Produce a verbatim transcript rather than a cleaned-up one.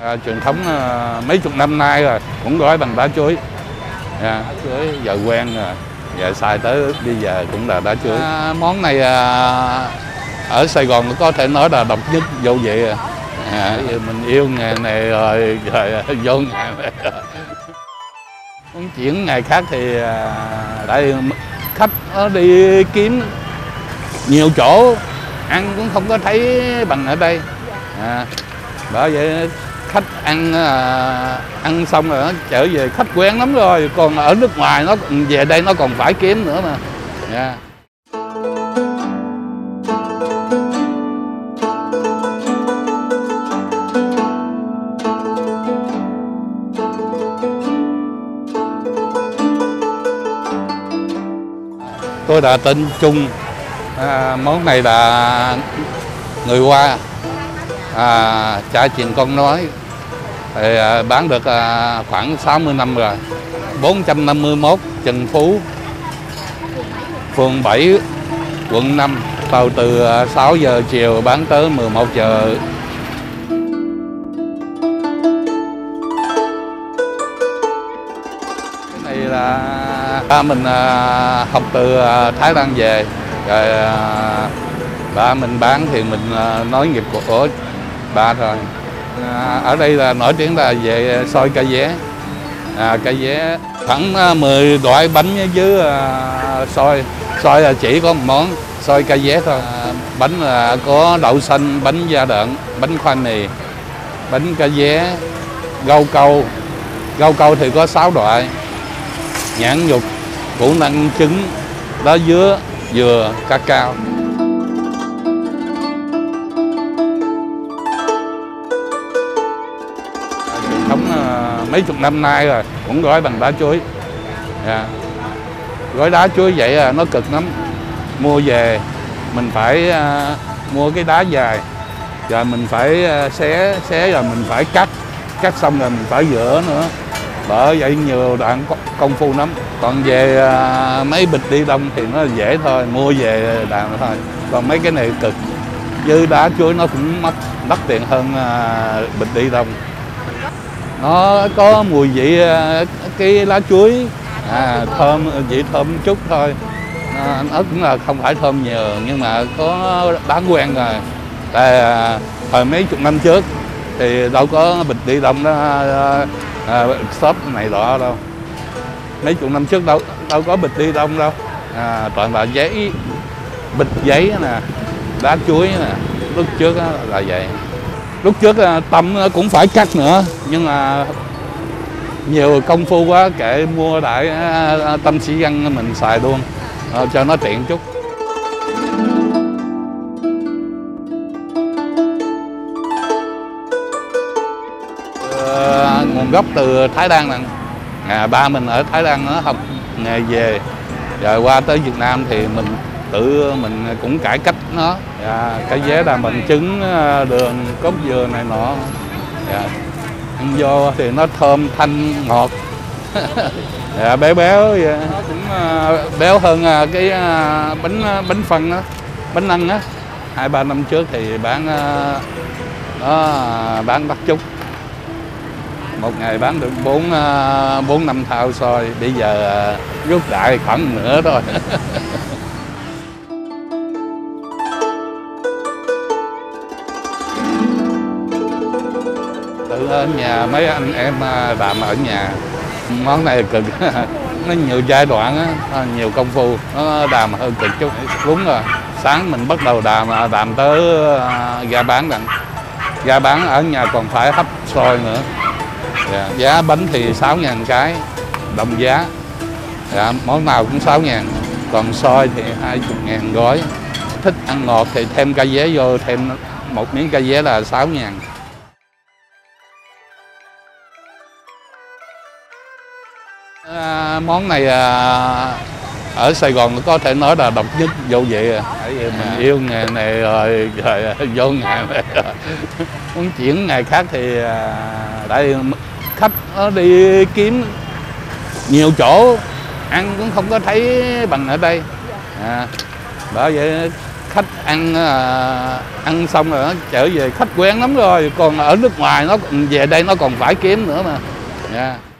À, truyền thống à, mấy chục năm nay rồi, cũng gói bằng đá chuối. À, chuối giờ quen rồi, giờ xài tới bây giờ cũng là đá chuối. À, món này à, ở Sài Gòn có thể nói là độc nhất vô vị. À. À, mình yêu nghề này rồi, rồi vô nghề này. Muốn chuyển ngày khác thì à, tại khách nó đi kiếm nhiều chỗ ăn cũng không có thấy bằng ở đây. À, bởi vậy khách ăn à, ăn xong rồi nó trở về khách quen lắm rồi, còn ở nước ngoài nó về đây nó còn phải kiếm nữa mà. Yeah. Tôi đã tên Trung, à, món này là người Hoa, à, cha truyền con nói, thì à, bán được à, khoảng sáu mươi năm rồi. bốn trăm năm mươi mốt Trần Phú, phường bảy, quận năm, tàu từ sáu giờ chiều bán tới mười một giờ. Cái này là ba mình à, học từ à, Thái Lan về, rồi à, ba mình bán thì mình à, nói nghiệp của ba thôi. À, ở đây là nổi tiếng là về xôi cây vé, à, cây vé khoảng mười loại bánh với à, xôi. Xôi là chỉ có một món, xôi cây vé thôi. À, bánh là có đậu xanh, bánh da đợn, bánh khoai mì, bánh cây vé, rau câu. Rau câu thì có sáu loại: nhãn nhục, củ năng, trứng, lá dứa, dừa, cacao. Truyền thống mấy chục năm nay rồi, cũng gói bằng đá chuối. Yeah. Gói đá chuối vậy nó cực lắm. Mua về mình phải uh, mua cái đá dài, rồi mình phải uh, xé xé rồi mình phải cắt, cắt xong rồi mình phải rửa nữa. Bởi vậy nhiều đoạn công phu lắm. Còn về uh, mấy bịch ni lông thì nó dễ thôi, mua về làm thôi. Còn mấy cái này cực. Với đá chuối nó cũng mắc đắt tiền hơn uh, bịch ni lông. Nó có mùi vị uh, cái lá chuối, à, thơm, vị thơm chút thôi. À, nó cũng là không phải thơm nhiều, nhưng mà có bán quen rồi. Tại à, hồi mấy chục năm trước thì đâu có bịch ni lông đó, à, à, shop này nọ đâu. Mấy chục năm trước đâu đâu có bịch ni lông đâu, à, toàn là giấy, bịch giấy nè, đá chuối nè. Lúc trước là vậy. Lúc trước tâm cũng phải cắt nữa, nhưng mà nhiều công phu quá, kệ mua đại tâm sĩ dân mình xài luôn, cho nó tiện chút. À, nguồn gốc từ Thái Lan nè. À, ba mình ở Thái Lan nó học nghề về, rồi qua tới Việt Nam thì mình tự mình cũng cải cách nó. À, cái vé là mình trứng, đường, cốt dừa này nọ. À, ăn vô thì nó thơm thanh ngọt. À, béo béo vậy. Nó cũng uh, béo hơn uh, cái uh, bánh uh, bánh phân đó, bánh năng á. Hai ba năm trước thì bán uh, đó, bán đắt chút, một ngày bán được bốn uh, bốn năm thao xôi. Bây giờ uh, rút đại khoảng nửa thôi. Tự ở nhà mấy anh em làm ở nhà. Món này cực, nó nhiều giai đoạn á, nhiều công phu, nó đàm hơn cực chút. Đúng rồi, sáng mình bắt đầu đàm, đàm tới ra bán đặng. Ra bán ở nhà còn phải hấp xôi nữa. Yeah. Giá bánh thì sáu ngàn cái, đồng giá. Yeah. Món nào cũng sáu ngàn, còn xôi thì hai mươi ngàn gói. Thích ăn ngọt thì thêm cây vé vô, thêm một miếng cây vé là sáu ngàn. À, món này à, ở Sài Gòn có thể nói là độc nhất vô vị. Bởi vì mình yêu nghề này rồi, rồi vô nghề này rồi. Muốn chuyển ngày khác thì à, tại khách nó đi kiếm nhiều chỗ ăn cũng không có thấy bằng ở đây. À, bởi vậy khách ăn à, ăn xong rồi nó trở về khách quen lắm rồi, còn ở nước ngoài nó về đây nó còn phải kiếm nữa mà. Yeah.